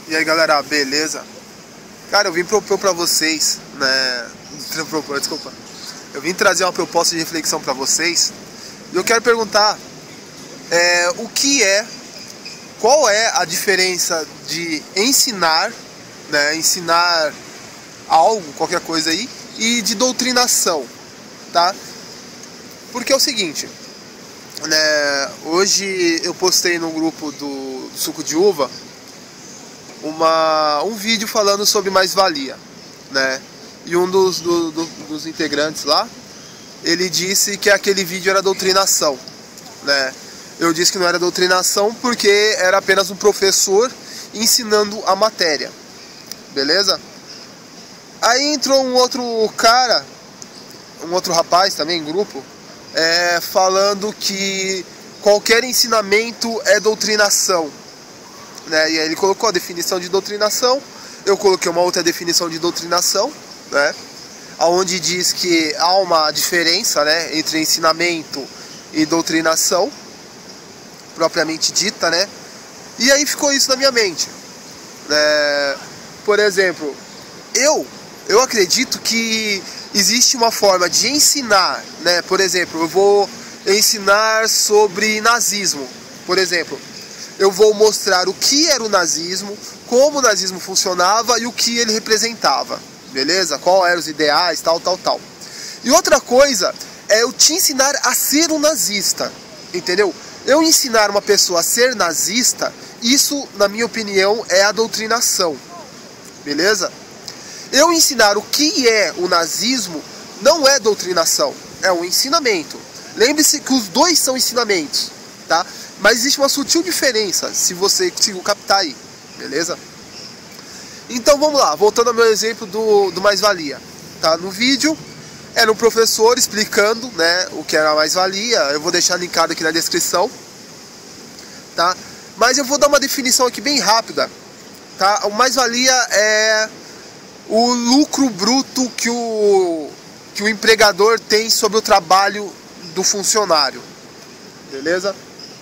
E aí galera, beleza? Cara, eu vim propor pra vocês, né? Desculpa. Eu vim trazer uma proposta de reflexão pra vocês. E eu quero perguntar qual é a diferença de ensinar, né? Ensinar algo, qualquer coisa aí, e de doutrinação, tá? Porque é o seguinte, né? Hoje eu postei no grupo do Suco de Uva um vídeo falando sobre mais-valia, né? E um dos integrantes lá, ele disse que aquele vídeo era doutrinação, né? Eu disse que não era doutrinação porque era apenas um professor ensinando a matéria, beleza? Aí entrou um outro cara, um outro rapaz também em grupo, falando que qualquer ensinamento é doutrinação, né? E aí ele colocou a definição de doutrinação, eu coloquei uma outra definição de doutrinação, né? Onde diz que há uma diferença, né, entre ensinamento e doutrinação propriamente dita, né? E aí ficou isso na minha mente, né? Por exemplo, eu acredito que existe uma forma de ensinar, né? Por exemplo, eu vou ensinar sobre nazismo, por exemplo. Eu vou mostrar o que era o nazismo, como o nazismo funcionava e o que ele representava, beleza? Qual eram os ideais, tal. E outra coisa é eu te ensinar a ser um nazista, entendeu? Eu ensinar uma pessoa a ser nazista, isso, na minha opinião, é a doutrinação, beleza? Eu ensinar o que é o nazismo não é doutrinação, é um ensinamento. Lembre-se que os dois são ensinamentos, tá? Mas existe uma sutil diferença, se você conseguir captar aí, beleza? Então vamos lá, voltando ao meu exemplo do mais-valia, tá? No vídeo era um professor explicando, né, o que era a mais-valia. Eu vou deixar linkado aqui na descrição, tá? Mas eu vou dar uma definição aqui bem rápida, tá? O mais-valia é o lucro bruto que o empregador tem sobre o trabalho do funcionário, beleza?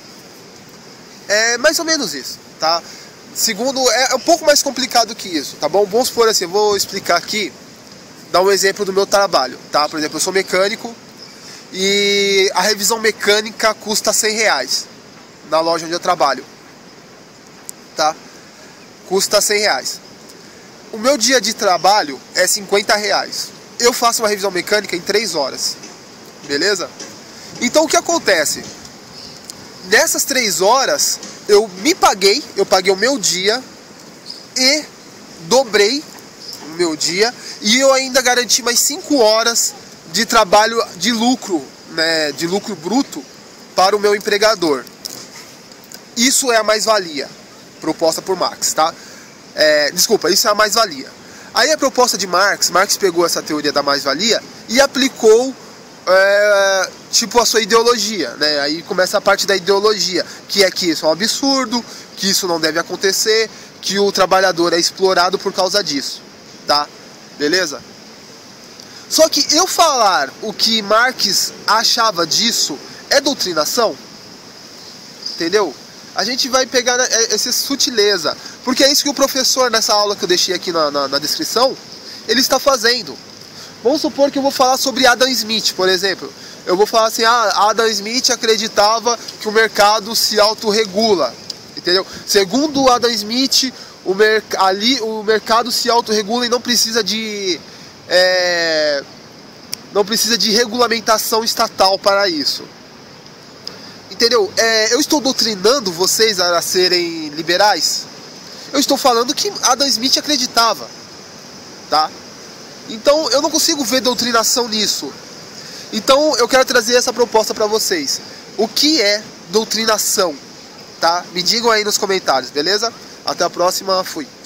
É mais ou menos isso, tá? Segundo, é um pouco mais complicado que isso, tá bom? Vamos supor assim, eu vou explicar aqui, dar um exemplo do meu trabalho, tá? Por exemplo, eu sou mecânico e a revisão mecânica custa R$100 na loja onde eu trabalho, tá? Custa R$100. O meu dia de trabalho é R$50. Eu faço uma revisão mecânica em 3 horas, beleza? Então o que acontece? Nessas 3 horas eu paguei o meu dia e dobrei o meu dia e eu ainda garanti mais 5 horas de trabalho de lucro, né, de lucro bruto para o meu empregador. Isso é a mais-valia proposta por Marx, tá? Desculpa, isso é a mais-valia. Aí a proposta de Marx pegou essa teoria da mais-valia e aplicou tipo a sua ideologia, né? Aí começa a parte da ideologia, que isso é um absurdo, que isso não deve acontecer, que o trabalhador é explorado por causa disso, tá? Beleza? Só que eu falar o que Marx achava disso é doutrinação, entendeu? A gente vai pegar essa sutileza, porque é isso que o professor, nessa aula que eu deixei aqui na descrição, ele está fazendo. Vamos supor que eu vou falar sobre Adam Smith, por exemplo. Eu vou falar assim, Adam Smith acreditava que o mercado se autorregula, entendeu? Segundo Adam Smith, o mercado se autorregula e não precisa de regulamentação estatal para isso. Entendeu? Eu estou doutrinando vocês a serem liberais? Eu estou falando que Adam Smith acreditava, tá? Então eu não consigo ver doutrinação nisso. Então eu quero trazer essa proposta para vocês. O que é doutrinação? Tá? Me digam aí nos comentários, beleza? Até a próxima, fui.